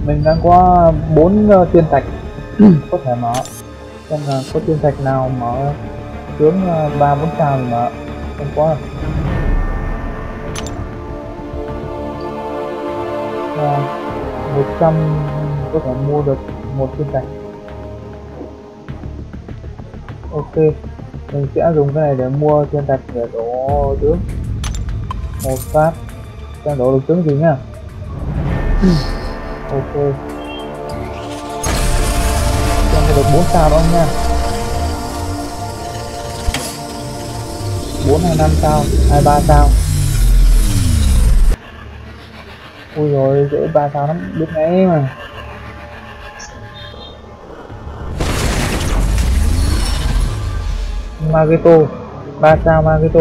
Mình đang có 4 thiên thạch có thể mở, xem là có thiên thạch nào mở tướng 3-4 sao thì mở, không có. 100 có thể mua được một thiên thạch. Ok, mình sẽ dùng cái này để mua thiên thạch để đổ tướng một phát, xem đổ được tướng gì nhá. Ok, xem được 4 sao đó nha, 4 hay 5 sao, 2-3 sao. Ui rồi dễ 3 sao lắm, biết ngay mà. Magneto 3 sao Magneto.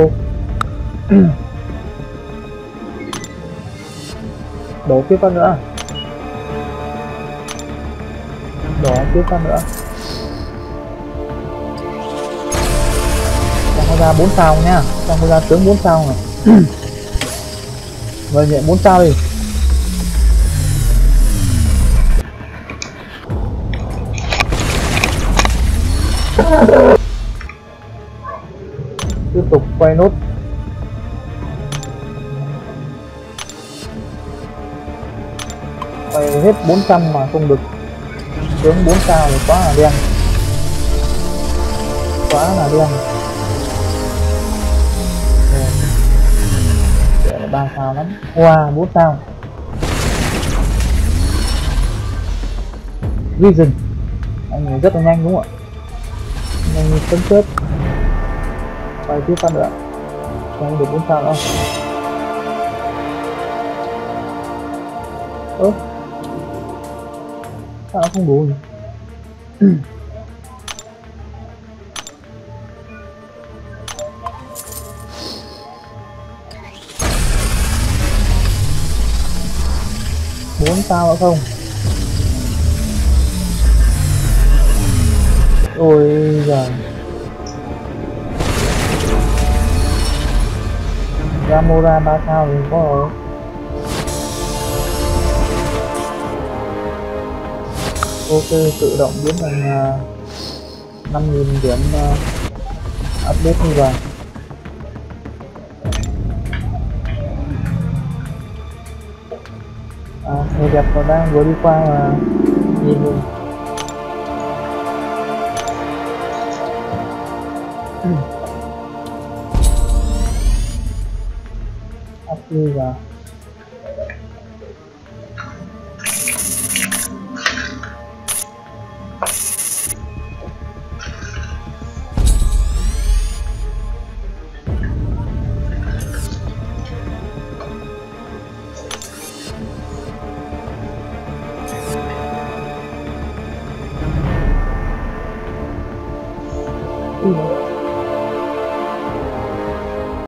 Đổ tiếp phát nữa, đổ tiếp phát nữa, xong có ra 4 sao nhá, xong có ra tướng 4 sao này. Rồi nhận 4 sao đi. Tiếp tục quay nốt. Quay hết 400 mà không được tướng 4 sao thì quá là đen, quá là đen. Để là 3 sao lắm. Wow, 4 sao. Vision anh này rất là nhanh đúng không ạ, nhanh như sấm sét. Quay tiếp phát nữa, không được 4 sao đâu. Sao nó không đủ gì? 4 sao nữa không? Ôi giời, Gamora 3 sao thì có rồi. Ok, tự động biến thành 5.000 điểm update như vậy. Người đẹp còn đang vừa đi qua mà nhìn mình. Up đi vào.